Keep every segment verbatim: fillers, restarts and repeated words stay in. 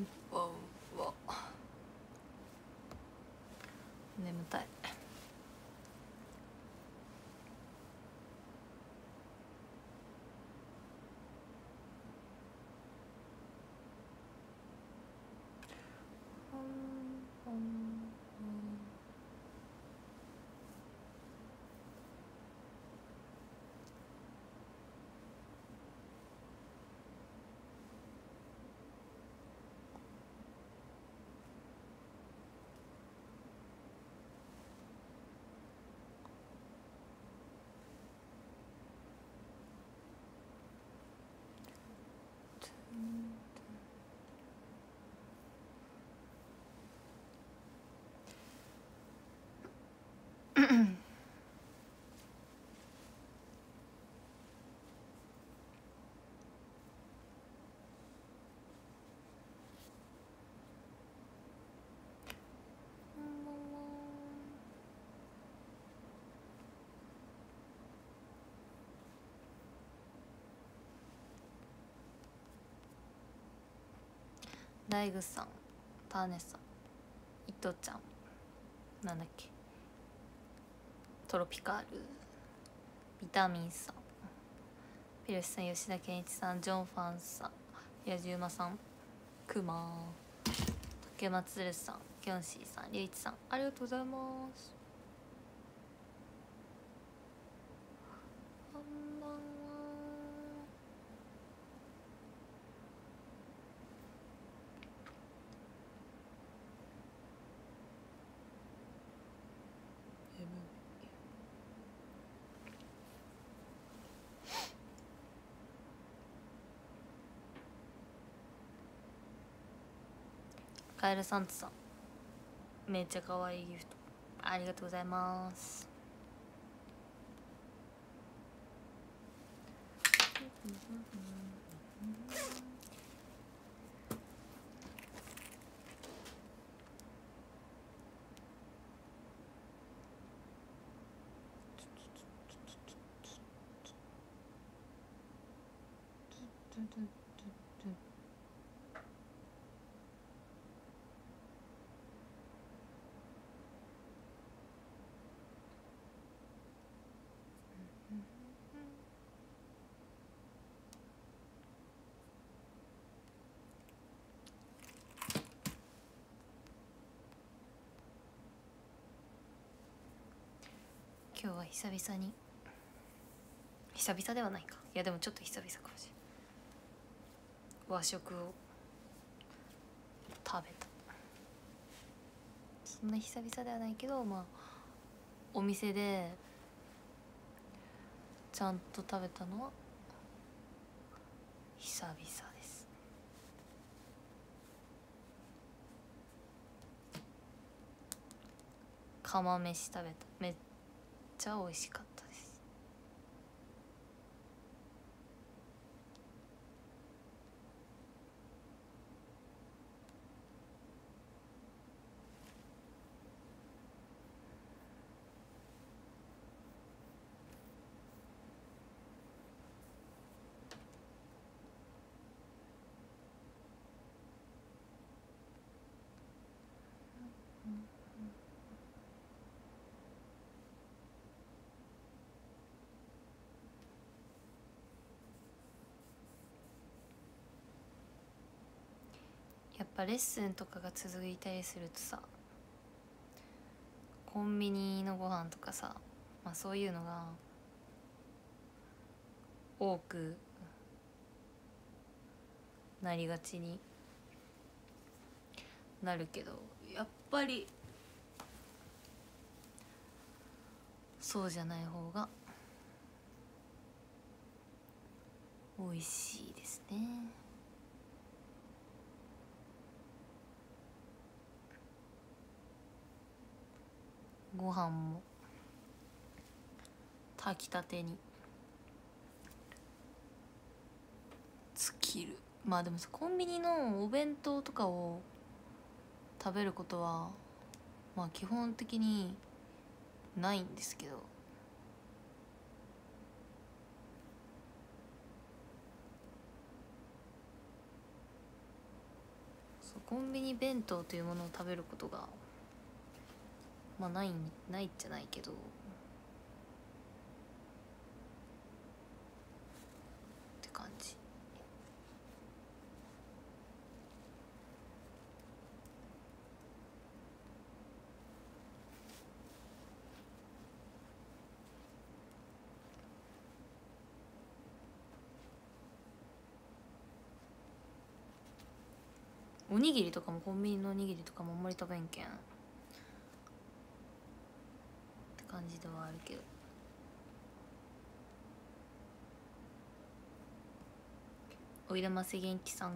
んばんは。眠たい。大工さん、ターネさん、伊藤ちゃん、なんだっけ、トロピカール、ビタミンさん、ピロシさん、吉田健一さん、ジョンファンさん、やじうまさん、くまー、竹松るさん、キョンシーさん、りゅういちさん、ありがとうございます。こんばんは。カエルサンツさん、めっちゃ可愛いギフトありがとうございます。今日は久々に、久々ではないか、いやでもちょっと久々かもしれない、和食を食べた。そんな久々ではないけど、まあお店でちゃんと食べたのは久々です。釜飯食べた。めっちゃ美味しかったです。やっぱレッスンとかが続いたりするとさ、コンビニのご飯とかさ、まあそういうのが多くなりがちになるけど、やっぱりそうじゃない方が美味しいですね。ご飯も炊きたてに尽きる。まあでもコンビニのお弁当とかを食べることはまあ基本的にないんですけど、 そうコンビニ弁当というものを食べることがまあないないじゃないけどって感じ。おにぎりとかもコンビニのおにぎりとかもあんまり食べんけんって感じではあるけど、おいでませ元気さん、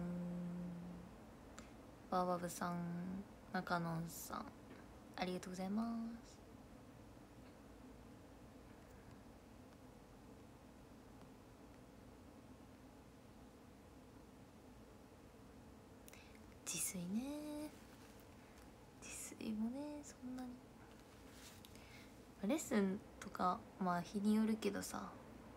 バーバブさん、中野さん、ありがとうございます。自炊ね、自炊もねそんなにレッスンとかまあ日によるけどさ、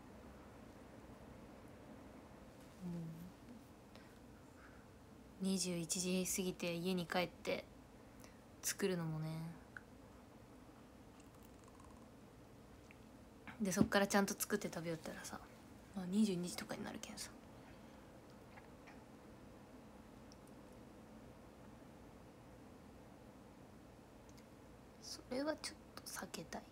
うん、にじゅういちじ過ぎて家に帰って作るのもね、でそっからちゃんと作って食べよったらさ、まあ、にじゅうにじとかになるけんさ、それはちょっと避けたい。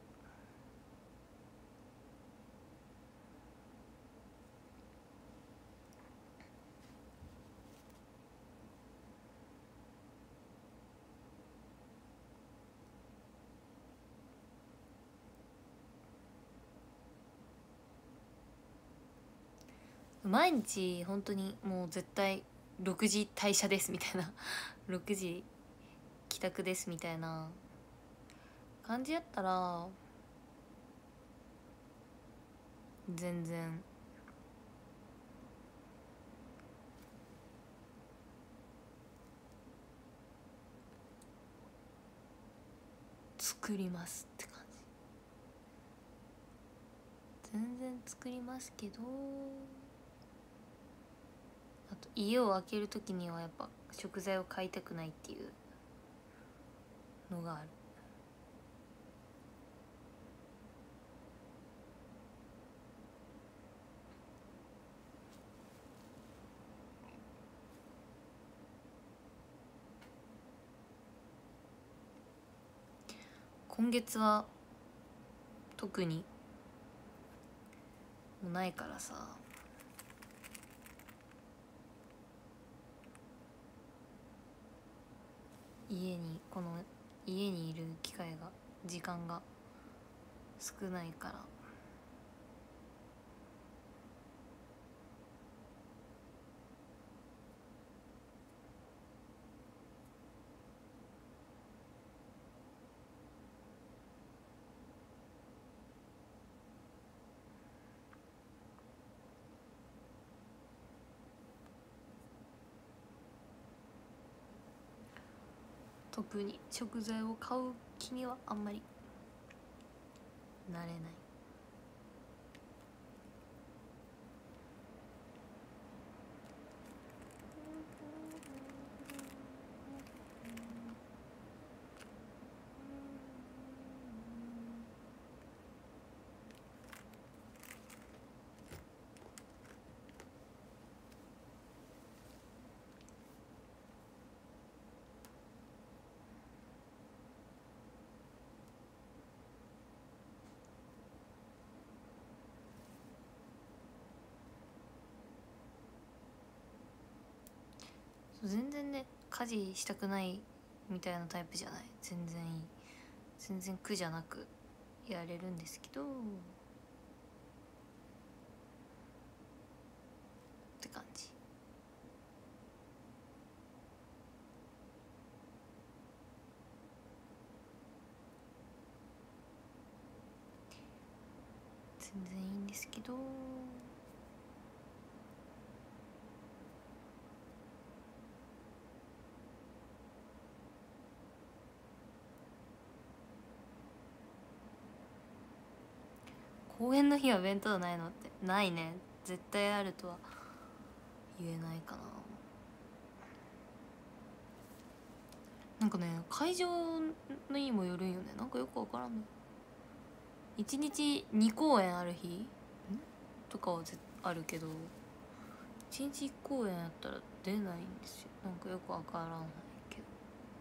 毎日本当にもう絶対ろくじ退社ですみたいなろくじ帰宅ですみたいな感じやったら全然作りますって感じ。全然作りますけど、あと家を空ける時にはやっぱ食材を買いたくないっていうのがある。今月は特にもうないからさ、家にこの家にいる機会が時間が少ないから、特に食材を買う気にはあんまりなれない。全然ね家事したくないみたいなタイプじゃない、全然いい、全然苦じゃなくやれるんですけどって感じ。全然いいんですけど、公演の日は弁当ないのってないね、絶対あるとは言えないかな。 なんかね会場の日もよるんよね。なんかよくわからんの。いちにちに公演ある日とかはぜあるけど、いちにちいち公演やったら出ないんですよ。なんかよくわからないけど。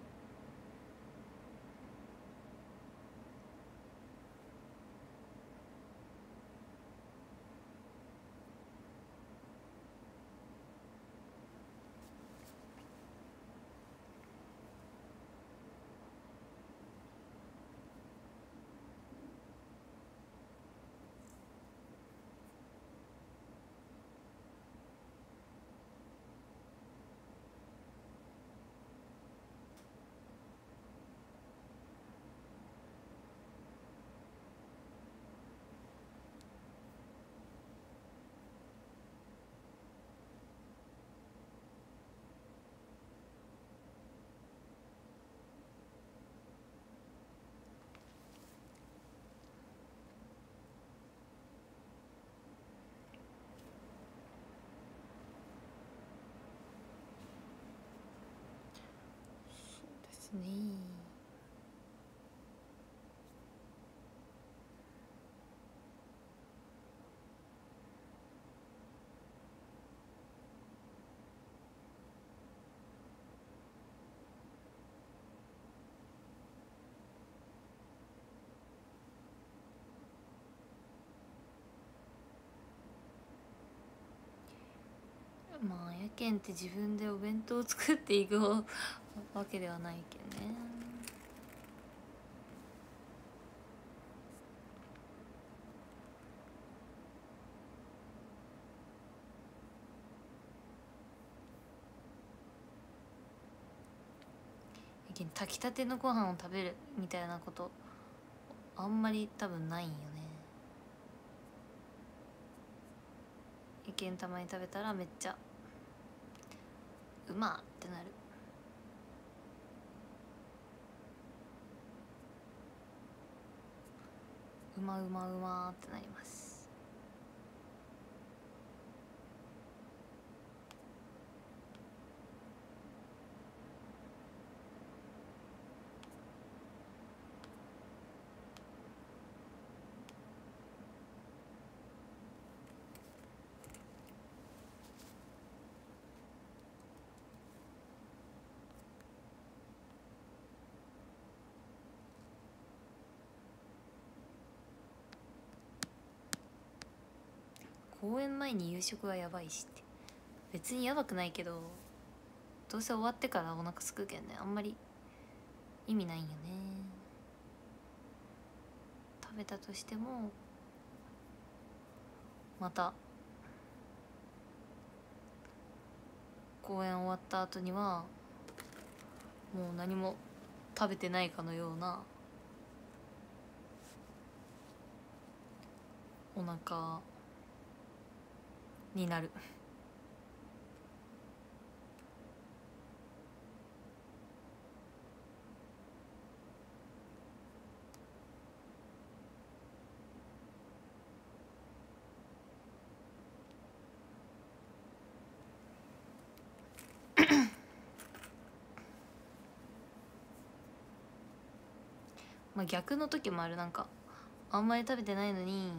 そうですね。まあやけんって自分でお弁当を作っていくわけではないけんね。やけん炊きたてのご飯を食べるみたいなことあんまり多分ないんよね。やけんたまに食べたらめっちゃうまってなる。うまうまうまってなります。公演前に夕食はやばいしって、別にやばくないけど、どうせ終わってからお腹すくけんね、あんまり意味ないんよね。食べたとしてもまた公演終わった後にはもう何も食べてないかのようなお腹になる。まあ逆の時もある。なんかあんまり食べてないのに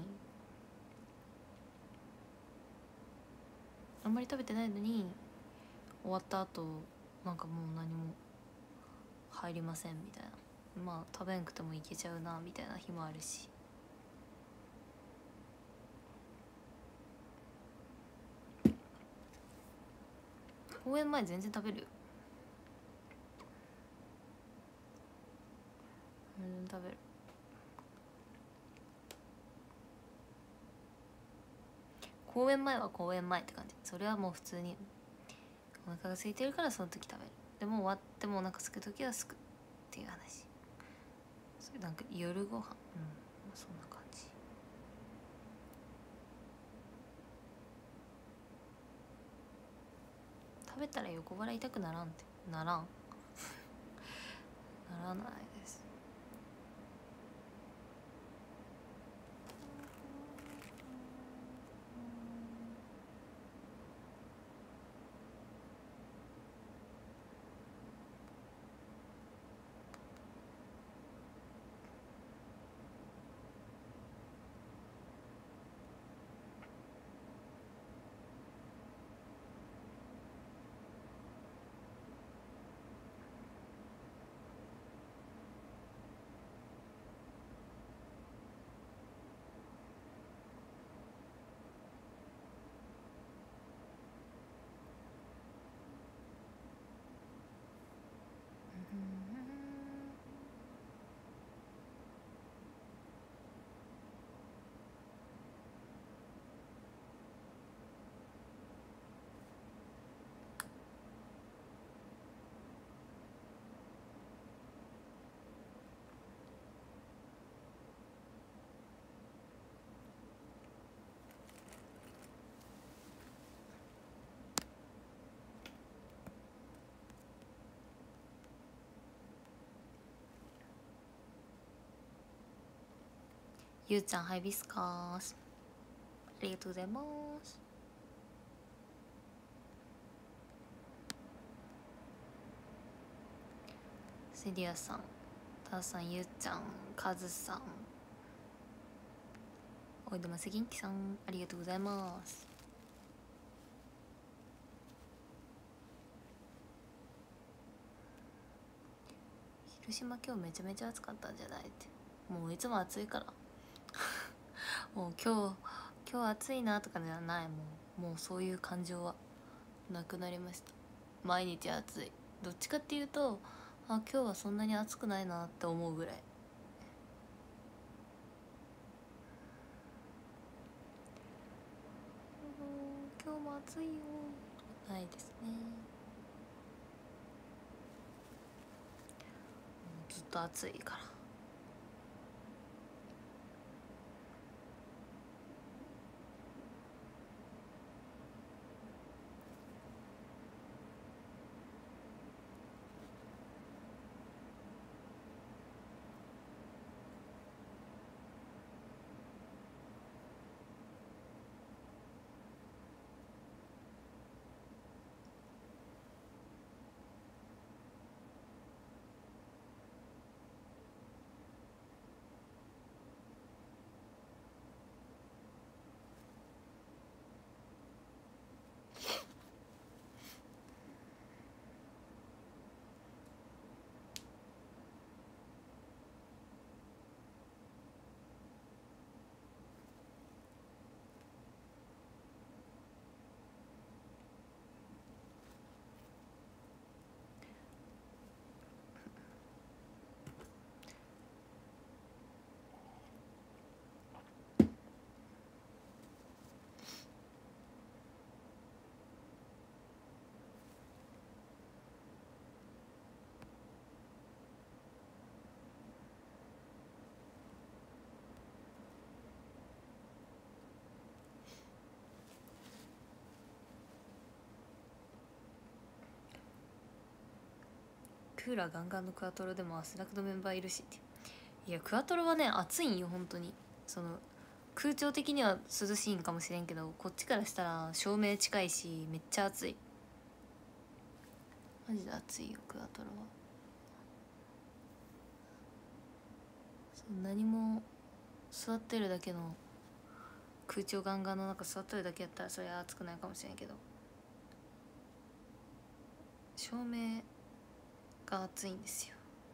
あんまり食べてないのに終わった後なんかもう何も入りませんみたいな、まあ食べんくてもいけちゃうなみたいな日もあるし。公演前全然食べるよ。全然食べる。公演前は公演前って感じ。それはもう普通にお腹が空いてるからその時食べる。でも終わってもお腹空く時は空くっていう話。それなんか夜ご飯、うん、まあ、そんな感じ。食べたら横腹痛くならんってならんならないです。 ゆうちゃんハイビスカスありがとうございます。セリアさん、ターさん、ゆうちゃん、カズさん、おいでます元気さんありがとうございます。広島今日めちゃめちゃ暑かったんじゃないって。もういつも暑いからもう今日今日暑いなとかじゃない。もうもうそういう感情はなくなりました。毎日暑い。どっちかっていうと、あ今日はそんなに暑くないなって思うぐらい。今日も暑いよないですね。ずっと暑いから。クーラーガンガンのクワトロでも汗だくのメンバーいるしって。いやクワトロはね暑いんよ本当に。その空調的には涼しいんかもしれんけど、こっちからしたら照明近いしめっちゃ暑い。マジで暑いよクワトロは。そう何も座ってるだけの空調ガンガンの中座ってるだけやったらそりゃ暑くないかもしれんけど、照明が暑いんですよ。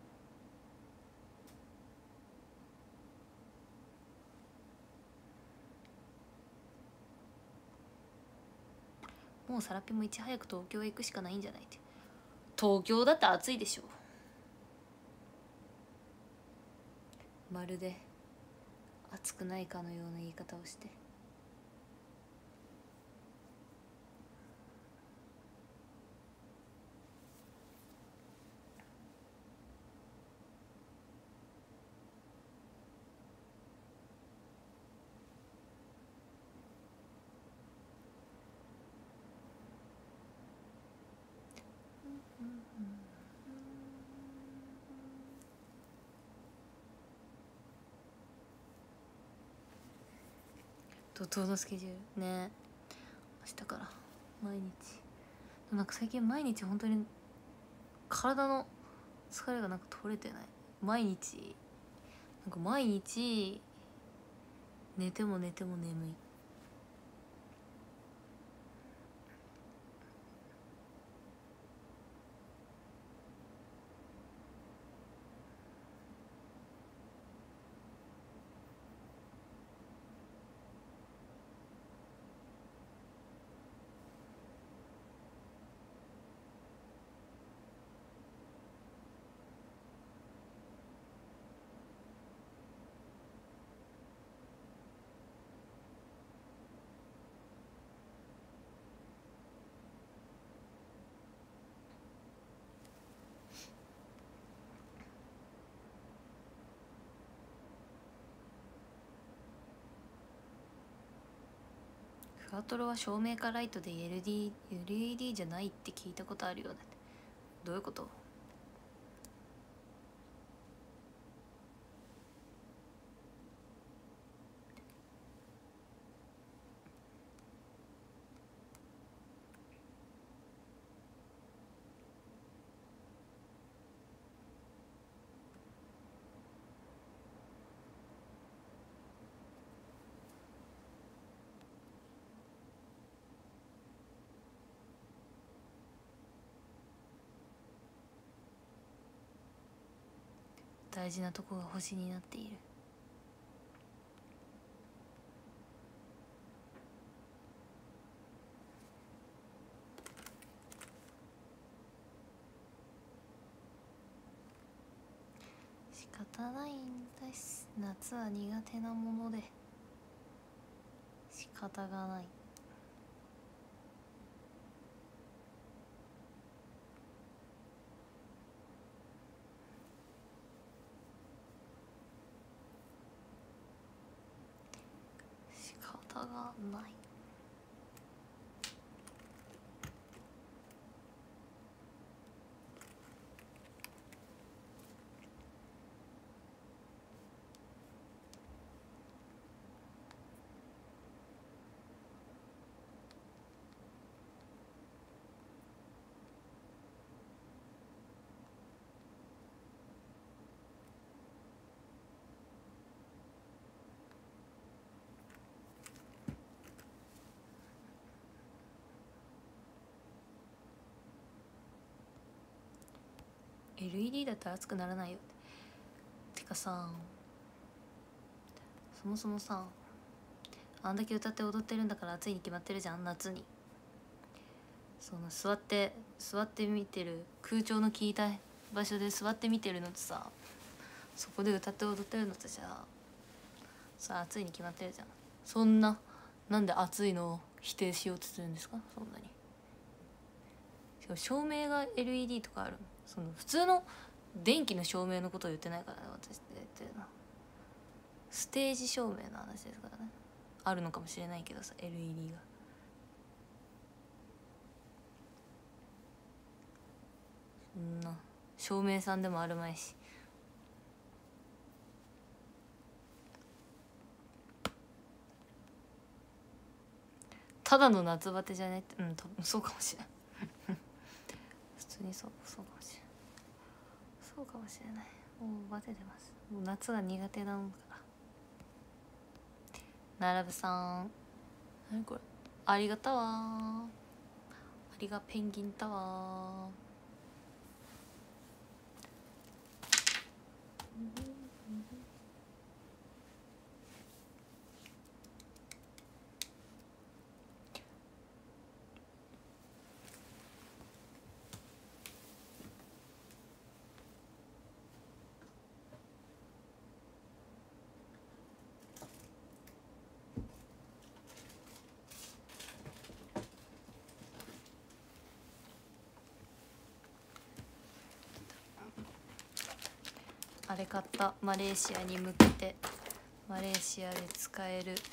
もうサラピもいち早く東京へ行くしかないんじゃないって。東京だって暑いでしょ。まるで暑くないかのような言い方をして。怒涛のスケジュールね。明日から毎日。なんか最近毎日本当に体の疲れがなんか取れてない。毎日なんか毎日寝ても寝ても眠い。クワトロは照明かライトで エルイーディー, エルイーディー じゃないって聞いたことあるよね。どういうこと？ 大事なとこが星になっている。仕方ないんです。夏は苦手なもので仕方がない。仕方がない。エルイーディー だったら熱くならないよ。てかさ、そもそもさ、あんだけ歌って踊ってるんだから暑いに決まってるじゃん、夏に。その座って座って見てる、空調の効いた場所で座って見てるのとさ、そこで歌って踊ってるのとじゃさ、暑いに決まってるじゃん。そんな、なんで暑いのを否定しようとするんですか、そんなに。しかも照明が エルイーディー とかある。その普通の電気の照明のことを言ってないからね、私って言ってるの。ステージ照明の話ですからね。あるのかもしれないけどさ、 エルイーディー が。そんな照明さんでもあるまいし。ただの夏バテじゃねって、うん、多分そうかもしれない普通にそうそうかもしれないそうかもしれない。もうバテてます。もう夏が苦手なのから。ならぶさん、何これ、ありがたわー。ありがペンギンタワー。あれ買った。マレーシアに向けてマレーシアで使える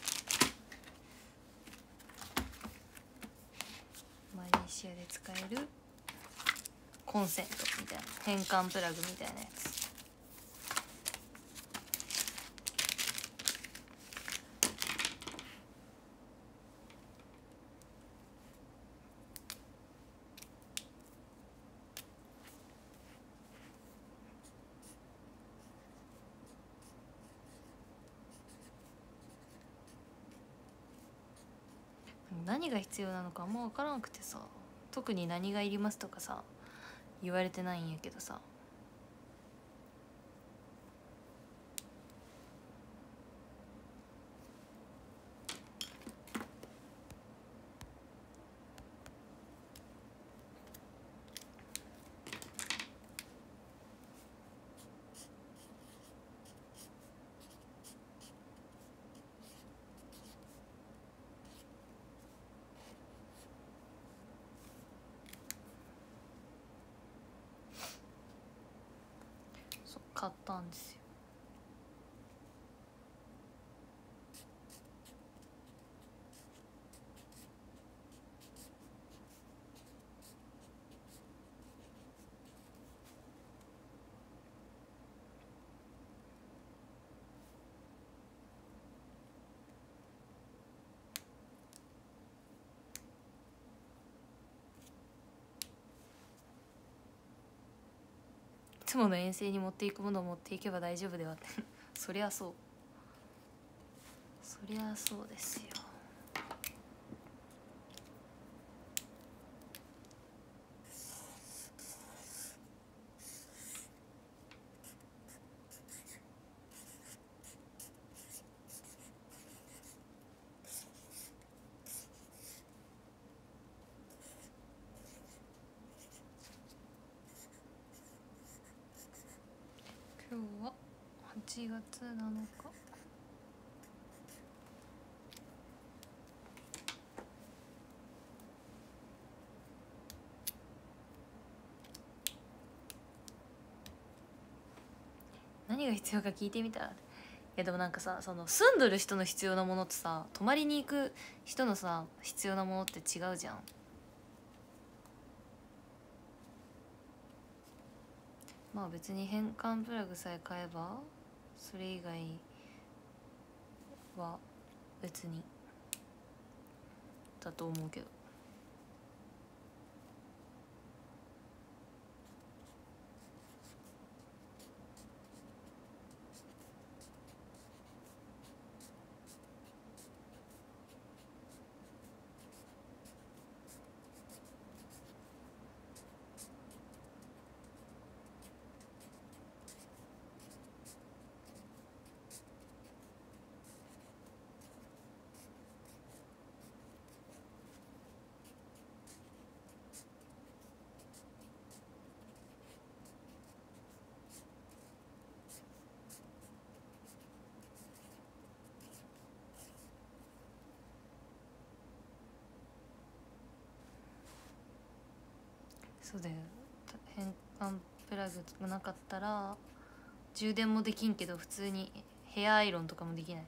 マレーシアで使えるコンセントみたいな、変換プラグみたいなやつ。何が必要なのかあんま分からなくてさ、特に何がいりますとかさ言われてないんやけどさ。そう買ったんですよ。いつもの遠征に持っていくものを持っていけば大丈夫ではってそりゃそう、そりゃそうですよ。 ちがつなのか。何が必要か聞いてみたら。いやでもなんかさ、その住んどる人の必要なものとさ、泊まりに行く人のさ必要なものって違うじゃん。まあ別に変換プラグさえ買えばそれ以外は別にだと思うけど。そうだよ、変換プラグがなかったら充電もできんけど普通にヘアアイロンとかもできない。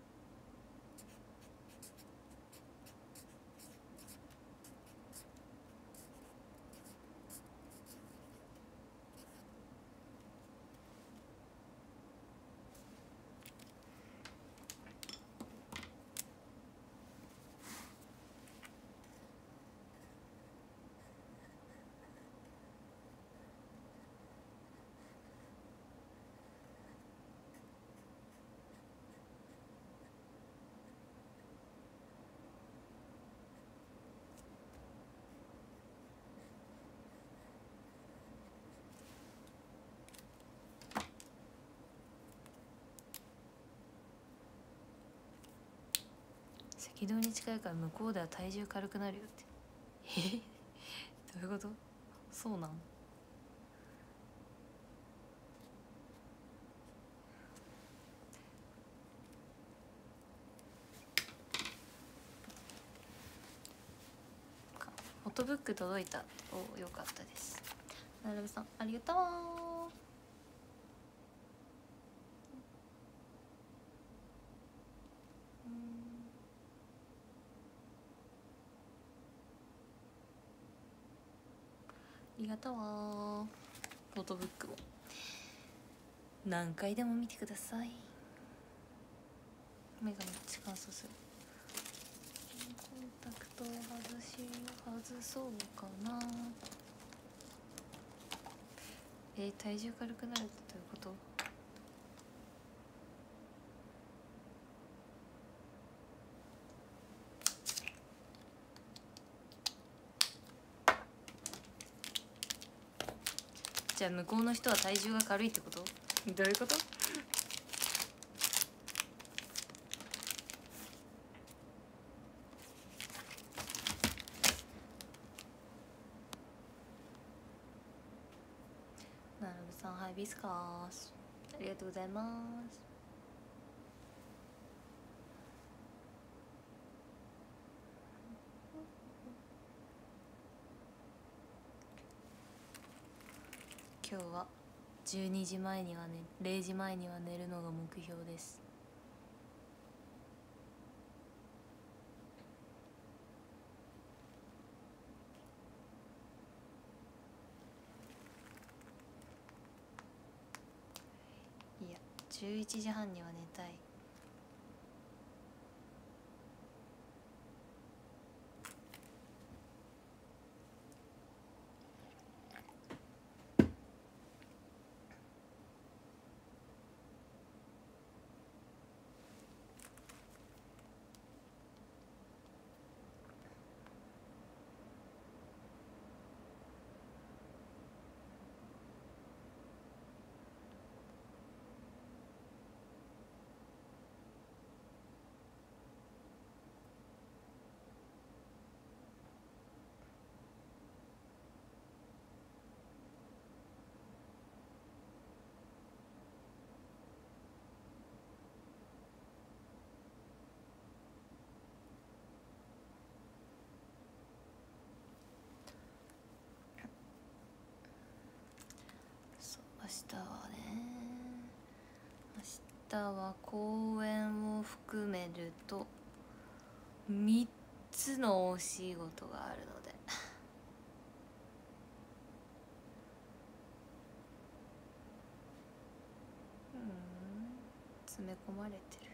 赤道に近いから向こうでは体重軽くなるよって。えどういうこと？そうなん？フォトブック届いた。お、よかったです。なるべさんありがとう。ありがとう。フォトブックを何回でも見てください。目がめっちゃ乾燥する。コンタクトを外し外そうかな。えー、体重軽くなるってどういうこと？じゃあ向こうの人は体重が軽いってこと？どういうこと？なるぶさんハイビスカスありがとうございます。今日はじゅうにじまえにはねれいじまえには寝るのが目標です。いやじゅういちじはんには寝たい。 日は公演を含めるとみっつのお仕事があるのでうん詰め込まれてる。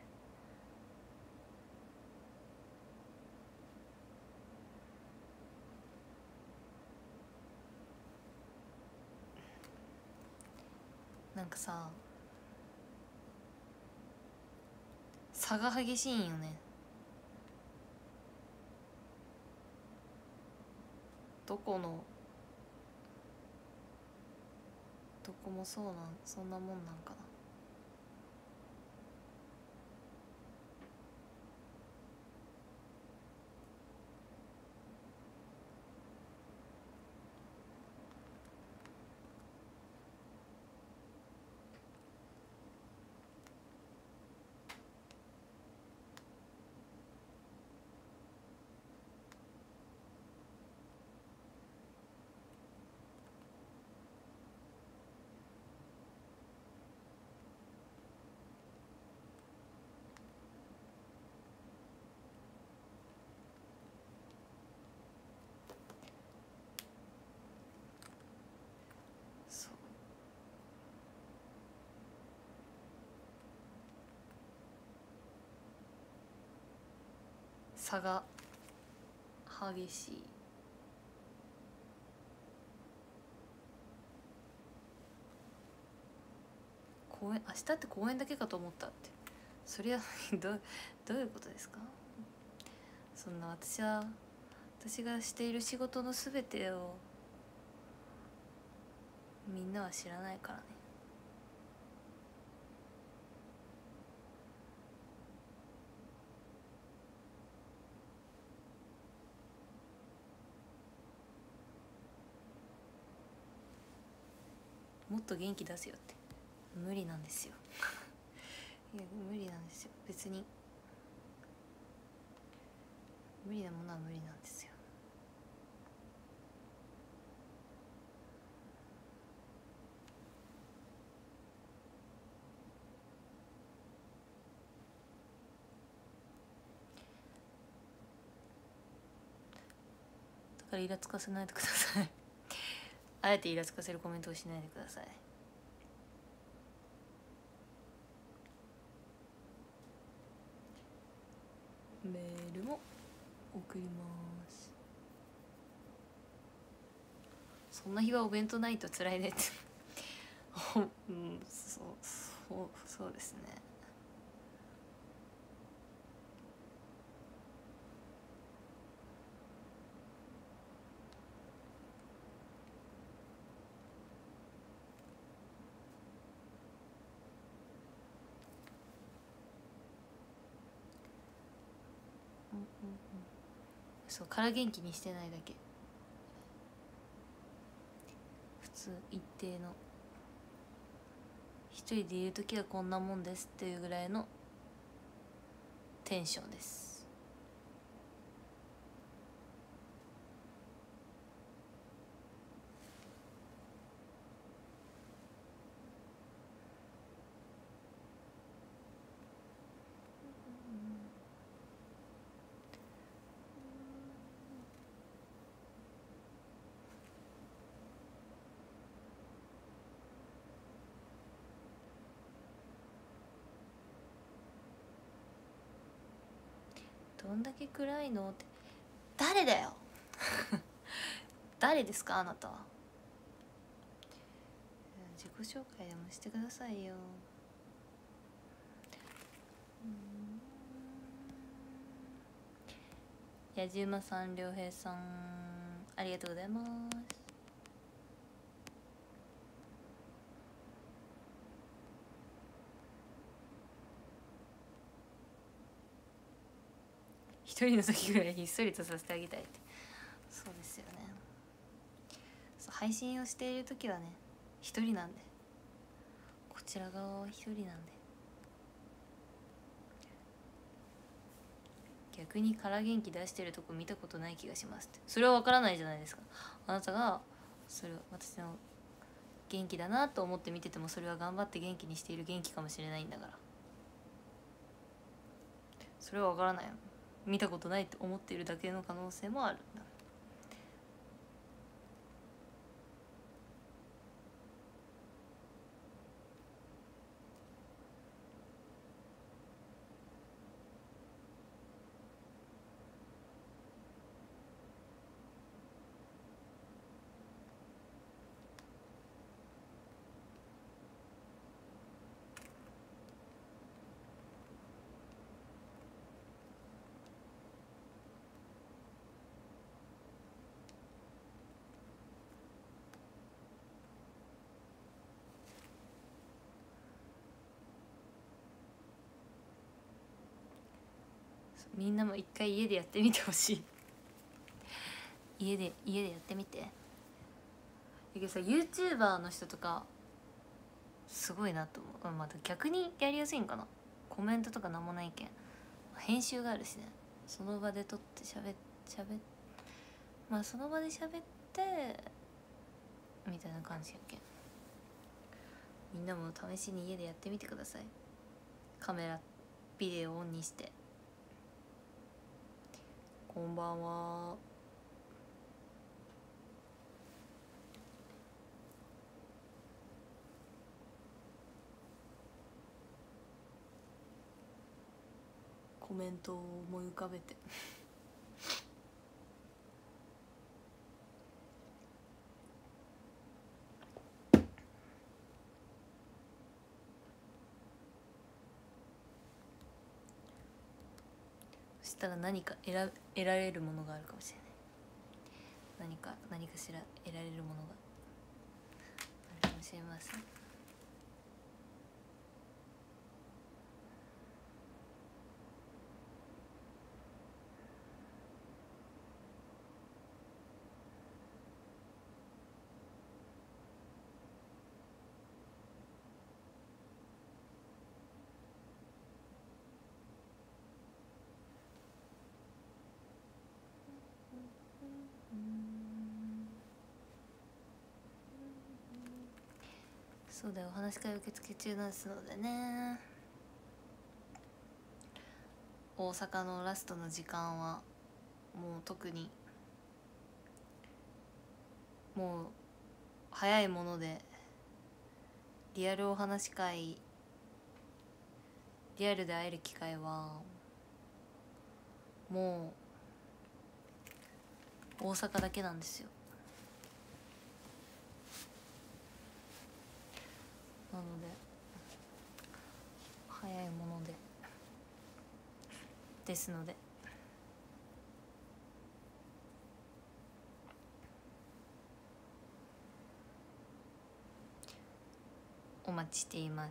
なんかさ差が激しいんよね。どこのどこもそうなんそんなもんなんかな。そう差が激しい。公演明日って公演だけかと思ったって、それはどどういうことですか。そんな私は私がしている仕事のすべてをみんなは知らないからね。もっと元気出せよって無理なんですよいや無理なんですよ。別に無理なものは無理なんですよ。だからイラつかせないでくださいあえてイラつかせるコメントをしないでください。メールも送ります。そんな日はお弁当ないと辛いねってうんそうそうそうですね。うんうんうんそうから元気にしてないだけ。普通一定の一人でいる時はこんなもんですっていうぐらいのテンションです。どんだけ暗いのって誰だよ誰ですかあなたは。自己紹介でもしてくださいよ。やじうまさん、りょうへいさんありがとうございます。一人の時ぐらいひっそりとさせてあげたいって。そうですよね。そう配信をしている時はね一人なんで、こちら側は一人なんで、逆にから元気出してるとこ見たことない気がしますって。それは分からないじゃないですか。あなたがそれを私の元気だなと思って見ててもそれは頑張って元気にしている元気かもしれないんだから。 それは分からないよ。見たことないって思っているだけの可能性もあるんだ。みんなも一回家でやってみてほしい家で家でやってみて。だけどさ YouTuber の人とかすごいなと思う。また逆にやりやすいんかな。コメントとかなんもないけん編集があるしね。その場で撮ってしゃべしゃべまあその場でしゃべってみたいな感じやけん、みんなも試しに家でやってみてください。カメラビデオオンにして。こんばんは。コメントを思い浮かべてそしたら何か得ら得られるものがあるかもしれない。何か何かしら得られるものがあるかもしれません。そうだよ、お話し会受付中なんですのでね。大阪のラストの時間はもう特にもう早いものでリアルお話し会リアルで会える機会はもう大阪だけなんですよ。なので早いものでですのでお待ちしています。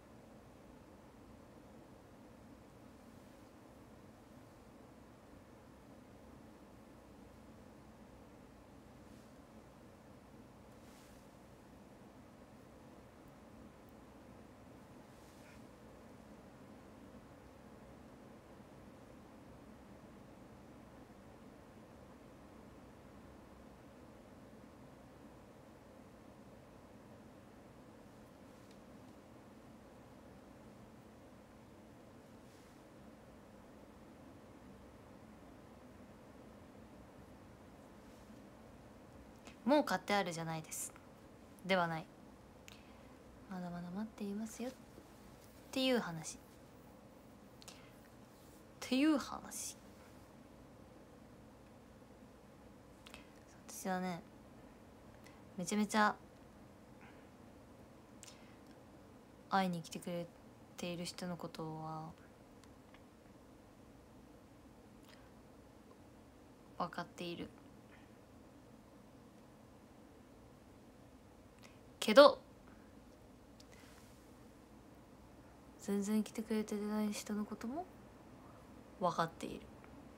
もう買ってあるじゃないです。ではない。まだまだ待っていますよっていう話っていう話。私はねめちゃめちゃ会いに来てくれている人のことは分かっているけど、全然来てくれてない人のことも分かっている。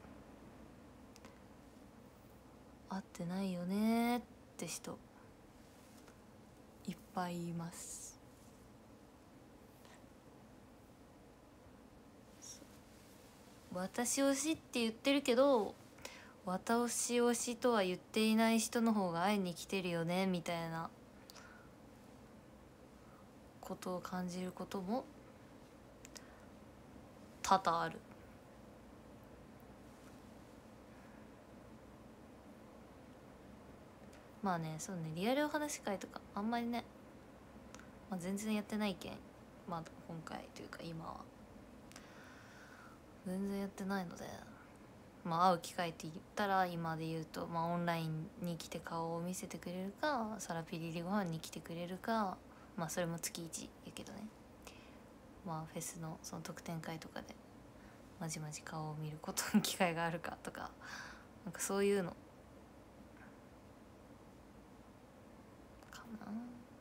会ってないよねって人いっぱいいます。私推しって言ってるけど私推しとは言っていない人の方が会いに来てるよねみたいなことを感じることも多々ある。 まあね、そうね、リアルお話し会とかあんまりね、まあ、全然やってないけん、まあ今回というか今は全然やってないので、まあ会う機会って言ったら今で言うと、まあオンラインに来て顔を見せてくれるか、サラピリリご飯に来てくれるか、まあそれも月いちやけどね、まあフェスのその特典会とかでまじまじ顔を見ることの機会があるかとか、なんかそういうのかな。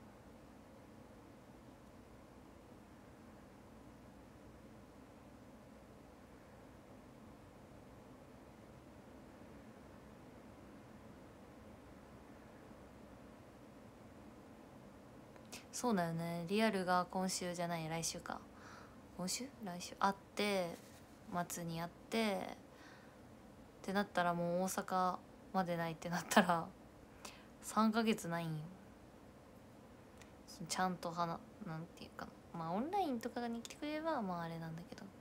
そうだよね、リアルが今週じゃない、来週か、今週来週会って末に会ってってなったら、もう大阪までないってなったらさんかげつないんよ。ちゃんとはな、なんていうかな、まあオンラインとかに来てくれればまああれなんだけど、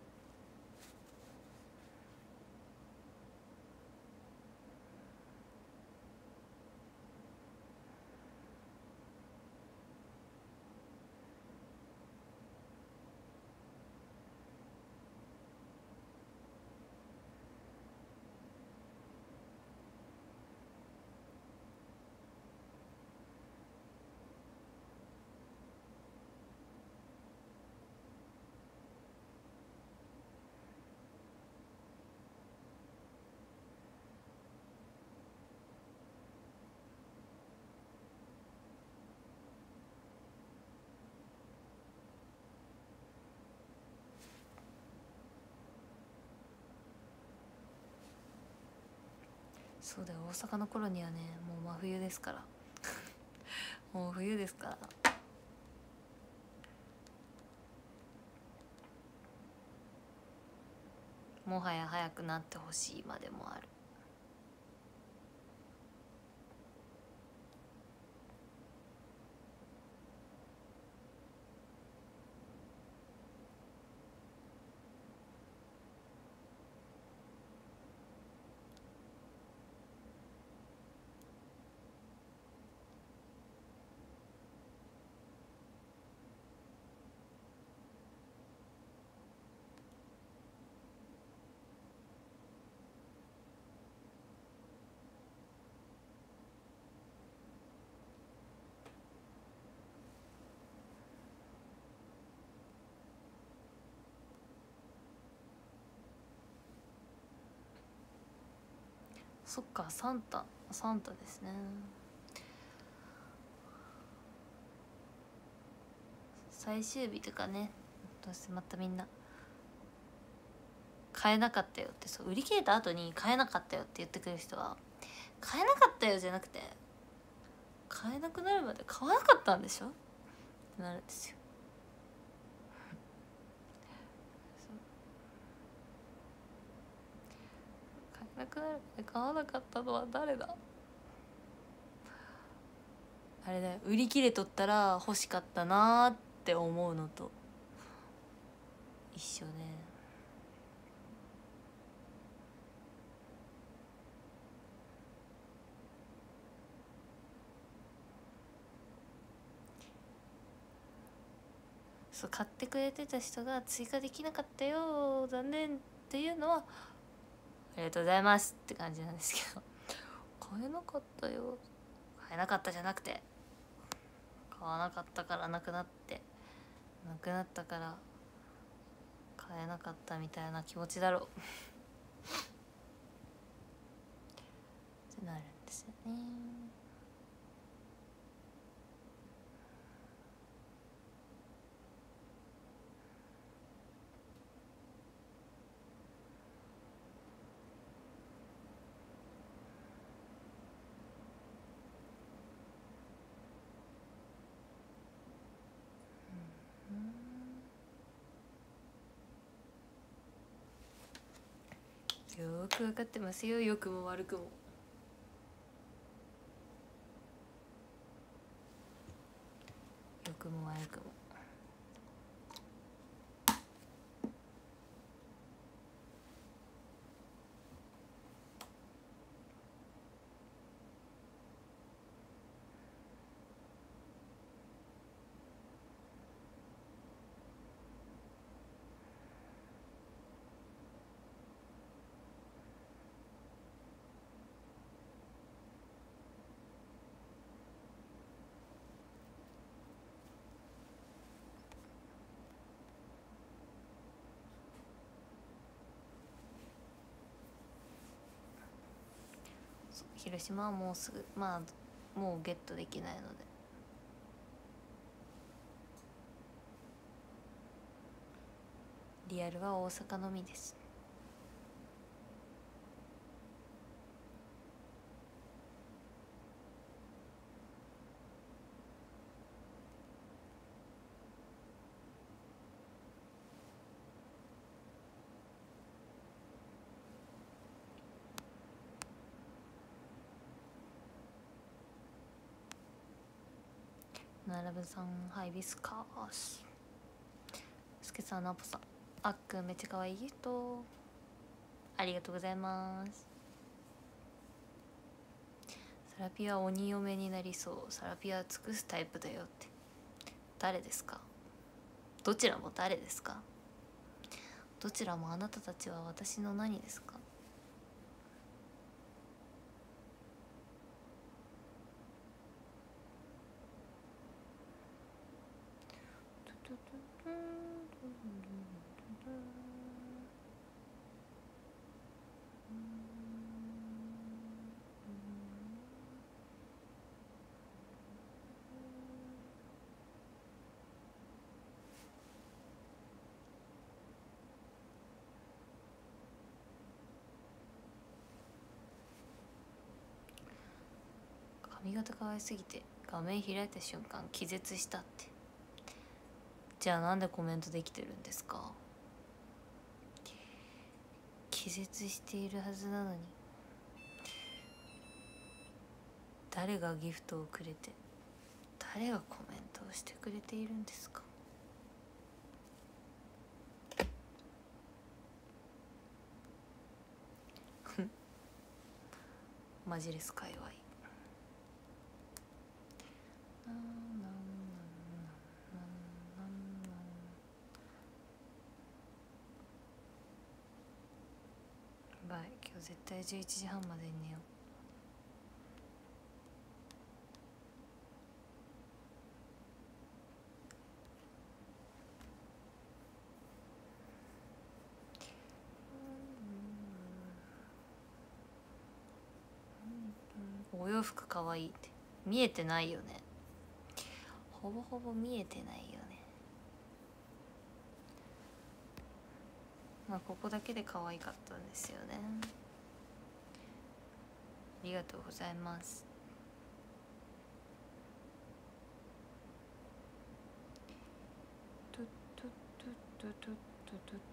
そうだよ、大阪の頃にはねもう真冬ですからもう冬ですから、もはや早くなってほしいまでもある。そっか、サンタサンタですね。最終日とかね、どうせまたみんな買えなかったよって、そう売り切れた後に買えなかったよって言ってくる人は、買えなかったよじゃなくて、買えなくなるまで買わなかったんでしょってなるんですよ。買えなくなるまで買わなかったのは誰だ。あれだよ、売り切れとったら欲しかったなーって思うのと一緒ね。そう、買ってくれてた人が追加できなかったよ残念っていうのはありがとうございますって感じなんですけど、買えなかったよ、買えなかったじゃなくて、買わなかったからなくなって、なくなったから買えなかったみたいな気持ちだろうってなるんですよね。よーく分かってますよ、良くも悪くも。良くも悪くも。 そう広島はもうすぐまあもうゲットできないのでリアルは大阪のみです。ならぶさんハイビスカースすけさんナポさんあっくんめっちゃ可愛いギフトありがとうございます。サラピは鬼嫁になりそう。サラピは尽くすタイプだよって。誰ですか？どちらも誰ですか？どちらもあなたたちは私の何ですか？髪型可愛すぎて画面開いた瞬間気絶したって。じゃあなんでコメントできてるんですか？気絶しているはずなのに誰がギフトをくれて誰がコメントをしてくれているんですか？マジレス界隈バイ今日絶対じゅういちじはんまでに寝よう。お洋服かわいいって見えてないよね。ほぼほぼ見えてないよね。まあここだけで可愛かったんですよね。ありがとうございます。トゥトゥトゥトゥトゥトゥトゥ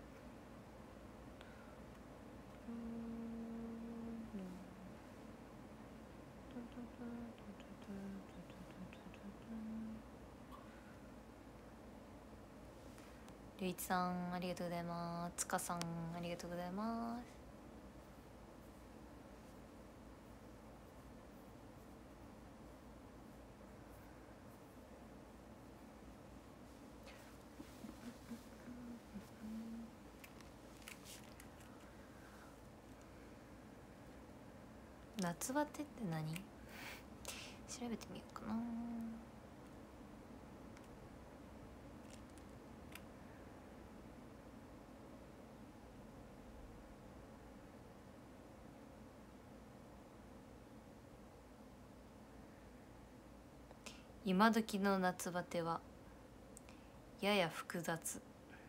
りゅういちさんありがとうございます。つかさんありがとうございます。夏バテって何？調べてみようかな。今時の夏バテはやや複雑。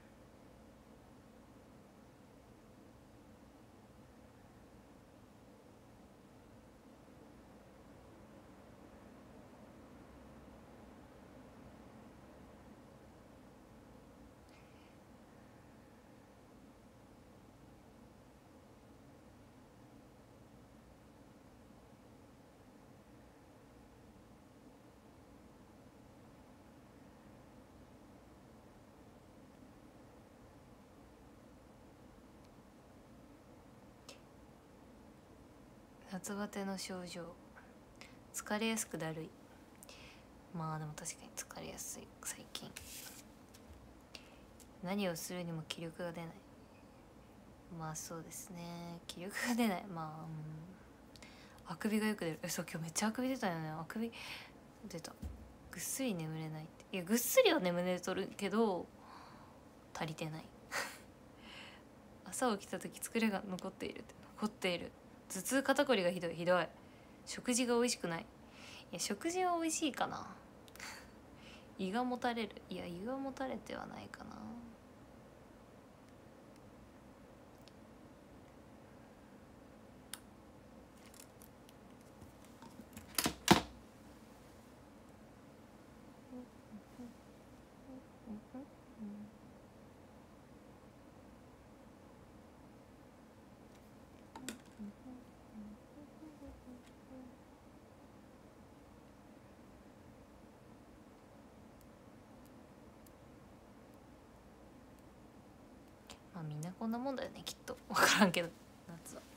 夏バテの症状、疲れやすくだるい。まあでも確かに疲れやすい。最近何をするにも気力が出ない。まあそうですね、気力が出ない。まあ、うん、あくびがよく出る。えそう今日めっちゃあくび出たよね。あくび出た。ぐっすり眠れないって。いやぐっすりは眠れとるけど足りてない朝起きた時疲れが残っているって残っている頭痛肩こりがひどいひどい。食事が美味しくない。いや食事は美味しいかな。胃がもたれる。いや胃がもたれてはないかな。まあみんなこんなもんだよねきっと。分からんけど夏は。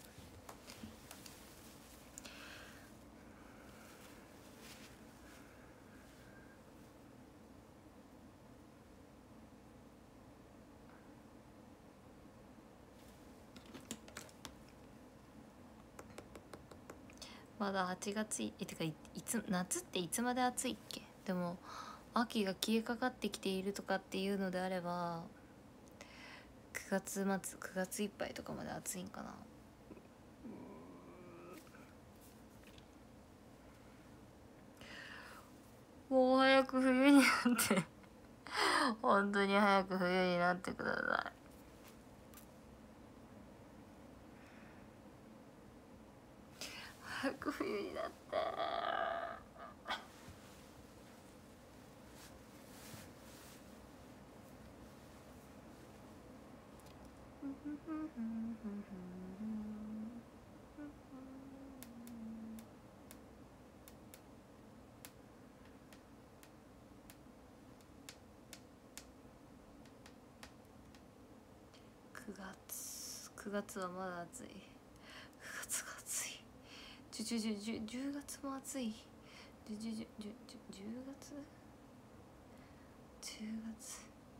まだはちがついえてか い, いつ夏っていつまで暑いっけ。でも秋が消えかかってきているとかっていうのであればくがつ末くがついっぱいとかまで暑いんかな。もう早く冬になって本当に早く冬になってください。早く冬になってくがつくがつはまだ暑い。くがつが暑い。じゅじゅじゅじゅじゅうがつも暑い。じゅじゅじゅじゅじゅうがつじゅうがつ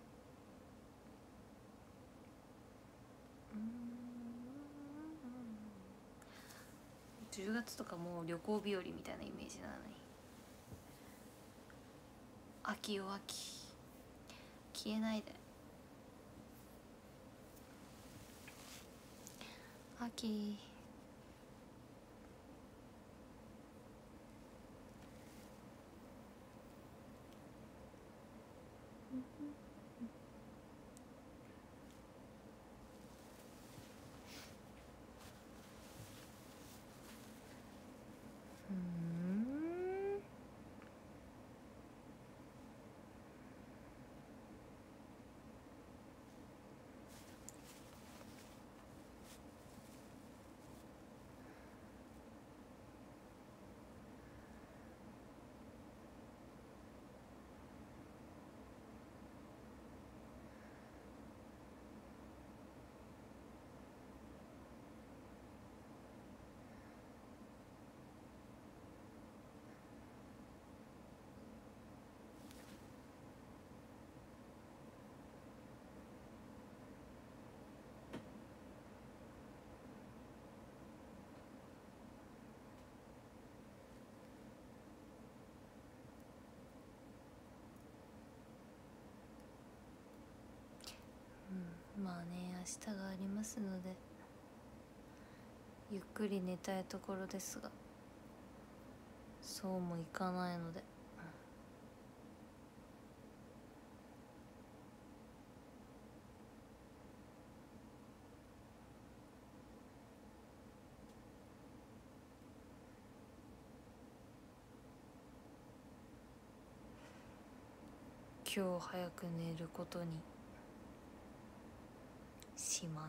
うんじゅうがつとかもう旅行日和みたいなイメージなのに。秋よ秋消えないで。秋うんまあね明日がありますのでゆっくり寝たいところですがそうもいかないので今日早く寝ることにします。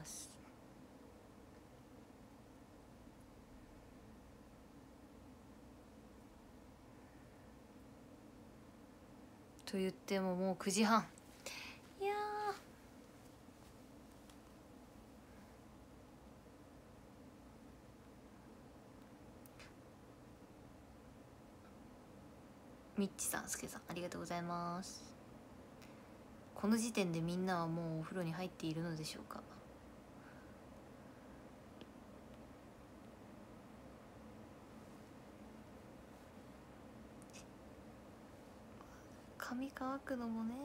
と言ってももうくじはん。いやみっちさんすけさんありがとうございます。この時点でみんなはもうお風呂に入っているのでしょうか。髪乾くのもね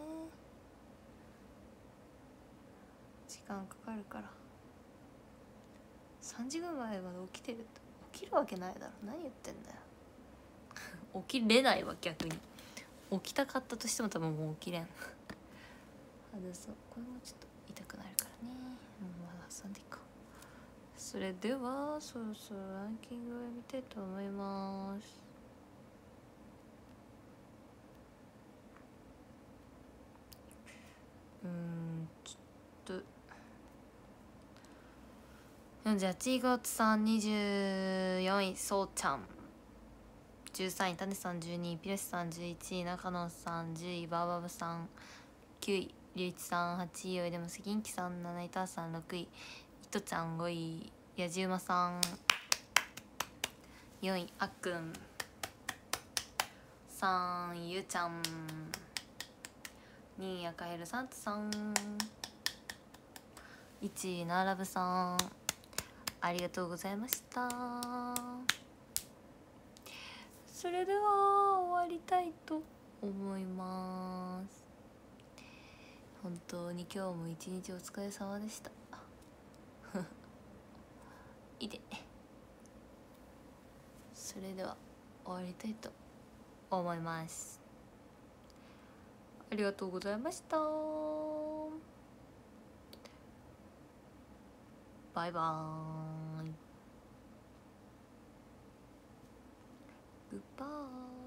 時間かかるからささんじぐらいまで起きてるって起きるわけないだろ、何言ってんだよ起きれないわ、逆に起きたかったとしても多分もう起きれんあでそうこれもちょっと痛くなるからね、うん、まだ挟んでいいか。それではそろそろランキングを見たいと思います。うーんちょっとよんじゅうはちいゴッツさん、にじゅうよんいそうちゃん、じゅうさんいタネさん、じゅうにいピロシさん、じゅういちい中野さん、じゅういバーバブさん、きゅういりゅういちさん、はちいおいでもすぎんきさん、なないたーさん、ろくいいとちゃん、ごいやじうまさん、よんいあっくん、さんいゆうちゃん、にい赤ヘルサントさん、いちいナーラブさん、ありがとうございました。それでは終わりたいと思います。本当に今日も一日お疲れ様でしたいでそれでは終わりたいと思います。ありがとうございました。バイバーイ。グッバイ。